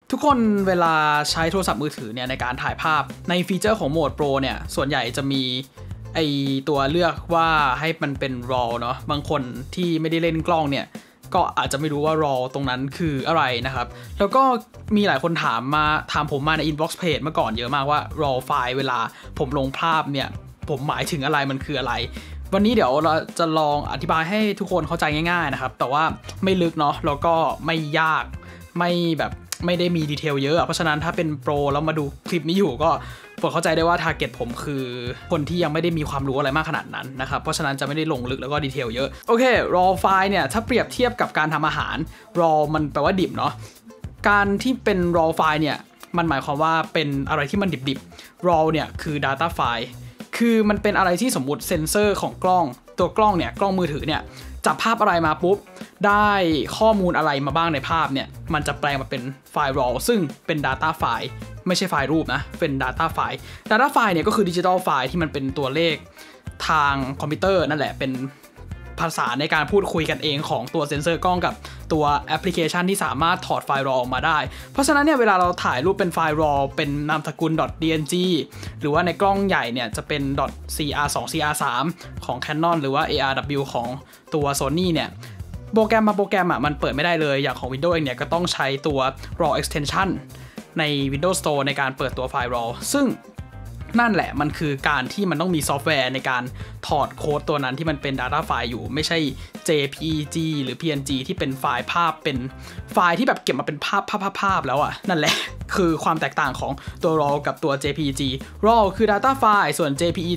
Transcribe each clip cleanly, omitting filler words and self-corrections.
ทุกคนเวลาใช้โทรศัพท์มือถือเนี่ยในการถ่ายภาพในฟีเจอร์ของโหมด Pro เนี่ยส่วนใหญ่จะมีไอตัวเลือกว่าให้มันเป็น RAW เนาะบางคนที่ไม่ได้เล่นกล้องเนี่ยก็อาจจะไม่รู้ว่า RAW ตรงนั้นคืออะไรนะครับแล้วก็มีหลายคนถามผมมาใน inbox page เมื่อก่อนเยอะมากว่า RAW ไฟล์เวลาผมลงภาพเนี่ยผมหมายถึงอะไรมันคืออะไรวันนี้เดี๋ยวเราจะลองอธิบายให้ทุกคนเข้าใจง่ายๆนะครับแต่ว่าไม่ลึกเนาะแล้วก็ไม่ยากไม่ได้มีดีเทลเยอะเพราะฉะนั้นถ้าเป็นโปรแล้วมาดูคลิปนี้อยู่ก็โปรดเข้าใจได้ว่าทาร์เก็ตผมคือคนที่ยังไม่ได้มีความรู้อะไรมากขนาดนั้นนะครับเพราะฉะนั้นจะไม่ได้ลงลึกแล้วก็ดีเทลเยอะโอเค raw ไฟล์เนี่ยถ้าเปรียบเทียบกับการทำอาหาร raw มันแปลว่าดิบเนาะการที่เป็น raw ไฟล์เนี่ยมันหมายความว่าเป็นอะไรที่มันดิบๆ raw เนี่ยคือ data ไฟล์คือมันเป็นอะไรที่สมมุติเซนเซอร์ของกล้องตัวกล้องเนี่ยกล้องมือถือเนี่ยจับภาพอะไรมาปุ๊บได้ข้อมูลอะไรมาบ้างในภาพเนี่ยมันจะแปลงมาเป็นไฟล์ RAW ซึ่งเป็น Data ไฟล์ไม่ใช่ไฟล์รูปนะเป็น Data ไฟล์ Data ไฟล์เนี่ยก็คือดิจิทัลไฟล์ที่มันเป็นตัวเลขทางคอมพิวเตอร์นั่นแหละเป็นภาษาในการพูดคุยกันเองของตัวเซ็นเซอร์กล้องกับตัวแอปพลิเคชันที่สามารถถอดไฟล์ RAW ออกมาได้เพราะฉะนั้นเนี่ยเวลาเราถ่ายรูปเป็นไฟล์ RAW เป็นนามสกุล .dng หรือว่าในกล้องใหญ่เนี่ยจะเป็น .cr2 cr3 ของ Canon หรือว่า ARW ของตัว Sony เนี่ยโปรแกรมมันเปิดไม่ได้เลยอย่างของ Windows เองเนี่ยก็ต้องใช้ตัว RAW extension ใน Windows Store ในการเปิดตัวไฟล์ RAW ซึ่งนั่นแหละมันคือการที่มันต้องมีซอฟต์แวร์ในการถอดโค้ดตัวนั้นที่มันเป็น Data ไฟล์อยู่ไม่ใช่ JPEG หรือ PNG ที่เป็นไฟล์ภาพเป็นไฟล์ที่แบบเก็บมาเป็นภาพแล้วอ่ะนั่นแหละคือความแตกต่างของตัว RAW กับตัว JPEG RAW คือ Data ไฟล์ส่วน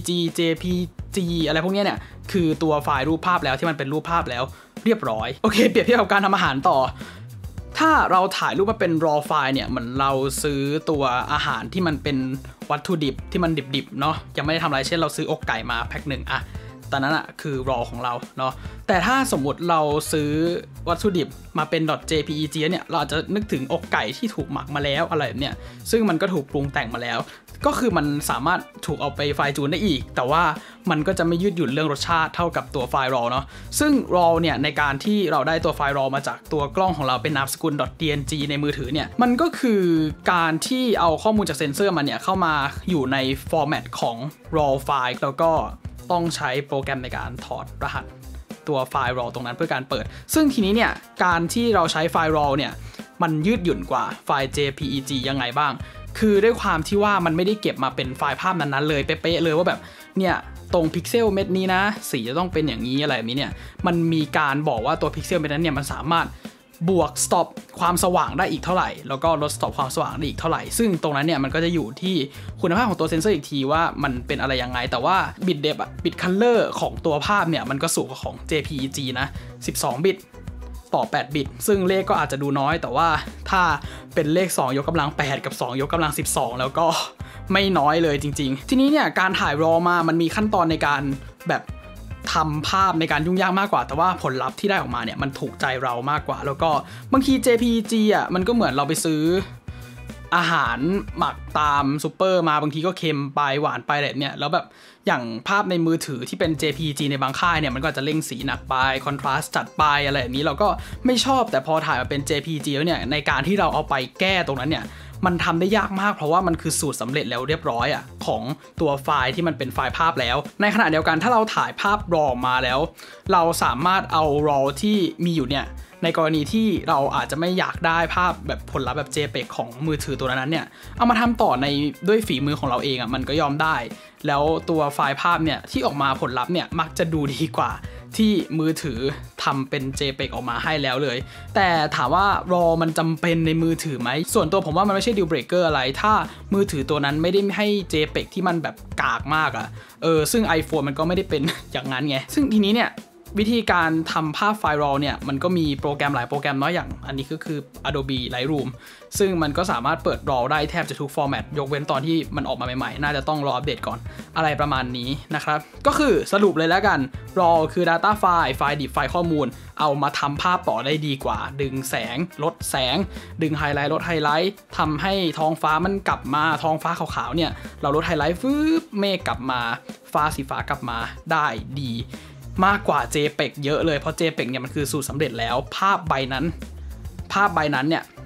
JPEG อะไรพวกนี้เนี่ยคือตัวไฟล์รูปภาพแล้วที่มันเป็นรูปภาพแล้วเรียบร้อยโอเคเปรียบเทียบกับการทำอาหารต่อถ้าเราถ่ายรูปมาเป็น raw ไฟล์เนี่ยเหมือนเราซื้อตัวอาหารที่มันเป็นวัตถุดิบที่มันดิบๆเนาะยังไม่ได้ทำอะไรเช่นเราซื้ออกไก่มาแพ็คหนึ่งอะตอนนั้นอะคือ raw ของเราเนาะแต่ถ้าสมมุติเราซื้อวัตถุดิบมาเป็น .jpeg เนี่ยเราอาจจะนึกถึงอกไก่ที่ถูกหมักมาแล้วอะไรแบบเนี้ยซึ่งมันก็ถูกปรุงแต่งมาแล้วก็คือมันสามารถถูกเอาไปไฟล์จูนได้อีกแต่ว่ามันก็จะไม่ยืดหยุ่นเรื่องรสชาติเท่ากับตัวไฟล์ raw เนาะซึ่ง raw เนี่ยในการที่เราได้ตัวไฟล์ raw มาจากตัวกล้องของเราเป็นนามสกุล .dng ในมือถือเนี่ยมันก็คือการที่เอาข้อมูลจากเซนเซอร์มันเนี่ยเข้ามาอยู่ในฟอร์แมตของ raw ไฟล์แล้วก็ต้องใช้โปรแกรมในการถอดรหัสตัวไฟล์ raw ตรงนั้นเพื่อการเปิดซึ่งทีนี้เนี่ยการที่เราใช้ไฟล์ raw เนี่ยมันยืดหยุ่นกว่าไฟล์ JPEG ยังไงบ้างคือด้วยความที่ว่ามันไม่ได้เก็บมาเป็นไฟล์ภาพนั้นๆเลยเป๊ะๆเลยว่าแบบเนี่ยตรงพิกเซลเม็ดนี้นะสีจะต้องเป็นอย่างนี้อะไรแบบนี้เนี่ยมันมีการบอกว่าตัวพิกเซลเม็ดนั้นเนี่ยมันสามารถบวก stop ความสว่างได้อีกเท่าไหร่แล้วก็ลด stop ความสว่างได้อีกเท่าไหร่ซึ่งตรงนั้นเนี่ยมันก็จะอยู่ที่คุณภาพของตัวเซนเซอร์อีกทีว่ามันเป็นอะไรยังไงแต่ว่าบิตเดปบิตคัลเลอร์ของตัวภาพเนี่ยมันก็สูงกว่าของ JPEG นะ12 บิตต่อ8 บิตซึ่งเลขก็อาจจะดูน้อยแต่ว่าถ้าเป็นเลข2ยกกำลัง8กับ2ยกกำลัง12แล้วก็ไม่น้อยเลยจริงๆทีนี้เนี่ยการถ่าย RAW มามันมีขั้นตอนในการแบบทำภาพในการยุ่งยากมากกว่าแต่ว่าผลลัพธ์ที่ได้ออกมาเนี่ยมันถูกใจเรามากกว่าแล้วก็บางที JPG อ่ะมันก็เหมือนเราไปซื้ออาหารหมักตามซูเปอร์มาบางทีก็เค็มไปหวานไปอะไรเนี่ยแล้วแบบอย่างภาพในมือถือที่เป็น JPG ในบางค่ายเนี่ยมันก็จะเร่งสีหนักไปคอนทราสต์จัดไปอะไรแบบนี้เราก็ไม่ชอบแต่พอถ่ายมาเป็น JPG แล้วเนี่ยในการที่เราเอาไปแก้ตรงนั้นเนี่ยมันทำได้ยากมากเพราะว่ามันคือสูตรสำเร็จแล้วเรียบร้อยอ่ะของตัวไฟล์ที่มันเป็นไฟล์ภาพแล้วในขณะเดียวกันถ้าเราถ่ายภาพ RAW มาแล้วเราสามารถเอา RAW ที่มีอยู่เนี่ยในกรณีที่เราอาจจะไม่อยากได้ภาพแบบผลลัพธ์แบบ JPEG ของมือถือตัวนั้นเนี่ยเอามาทำต่อในด้วยฝีมือของเราเองอ่ะมันก็ยอมได้แล้วตัวไฟล์ภาพเนี่ยที่ออกมาผลลัพธ์เนี่ยมักจะดูดีกว่าที่มือถือทำเป็น JPEG ออกมาให้แล้วเลยแต่ถามว่า RAW มันจำเป็นในมือถือไหมส่วนตัวผมว่ามันไม่ใช่ deal breaker อะไรถ้ามือถือตัวนั้นไม่ได้ให้ JPEG ที่มันแบบกากมากอ่ะซึ่ง iPhone มันก็ไม่ได้เป็นอย่างนั้นไงซึ่งทีนี้เนี่ยวิธีการทำภาพไฟล์ RAW เนี่ยมันก็มีโปรแกรมหลายโปรแกรมน้อยอย่างอันนี้ก็คือ Adobe Lightroom ซึ่งมันก็สามารถเปิด RAW ได้แทบจะทุกฟอร์แมตยกเว้นตอนที่มันออกมาใหม่ๆน่าจะต้องรออัปเดตก่อนอะไรประมาณนี้นะครับก็คือสรุปเลยแล้วกัน RAW คือ Data ไฟล์ดิบไฟล์ข้อมูลเอามาทำภาพต่อได้ดีกว่าดึงแสงลดแสงดึงไฮไลท์ลดไฮไลท์ทำให้ท้องฟ้ามันกลับมาท้องฟ้าขาวๆเนี่ยเราลดไฮไลท์เมฆกลับมาฟ้าสีฟ้ากลับมาได้ดีมากกว่า JPEG เยอะเลยเพราะ JPEG เนี่ยมันคือสูตรสำเร็จแล้วภาพใบนั้นเนี่ย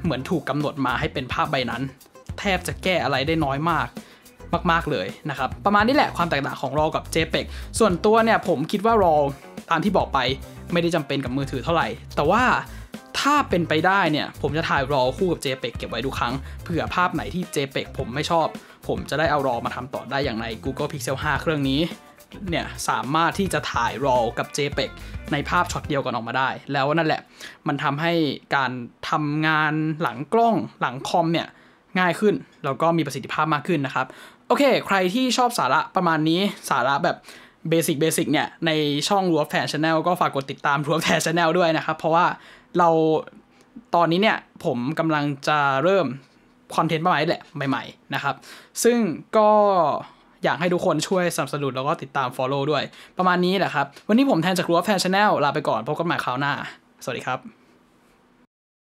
เหมือนถูกกำหนดมาให้เป็นภาพใบนั้นแทบจะแก้อะไรได้น้อยมากเลยนะครับประมาณนี้แหละความแตกต่างของ RAW กับ JPEG ส่วนตัวเนี่ยผมคิดว่า RAW ตามที่บอกไปไม่ได้จำเป็นกับมือถือเท่าไหร่แต่ว่าถ้าเป็นไปได้เนี่ยผมจะถ่าย RAW คู่กับ JPEG เก็บไว้ทุกครั้งเผื่อภาพไหนที่ JPEG ผมไม่ชอบผมจะได้เอา RAW มาทำต่อได้อย่างใน Google Pixel 5 เครื่องนี้เนี่ยสามารถที่จะถ่าย RAW กับ JPEG ในภาพช็อตเดียวกันออกมาได้แล้วนั่นแหละมันทำให้การทำงานหลังกล้องหลังคอมเนี่ยง่ายขึ้นแล้วก็มีประสิทธิภาพมากขึ้นนะครับโอเคใครที่ชอบสาระประมาณนี้สาระแบบเบสิกเนี่ยในช่อง Ruoffan Channel ก็ฝากกดติดตาม Ruoffan Channel ด้วยนะครับเพราะว่าเราตอนนี้เนี่ยผมกำลังจะเริ่มคอนเทนต์ประมาณนี้แหละใหม่ๆนะครับซึ่งก็อยากให้ทุกคนช่วยสนับสนุนแล้วก็ติดตาม follow ด้วยประมาณนี้แหละครับวันนี้ผมแทนจาก Ruoffan Channel ลาไปก่อนพบกันใหม่คราวหน้าสวัสดีครับ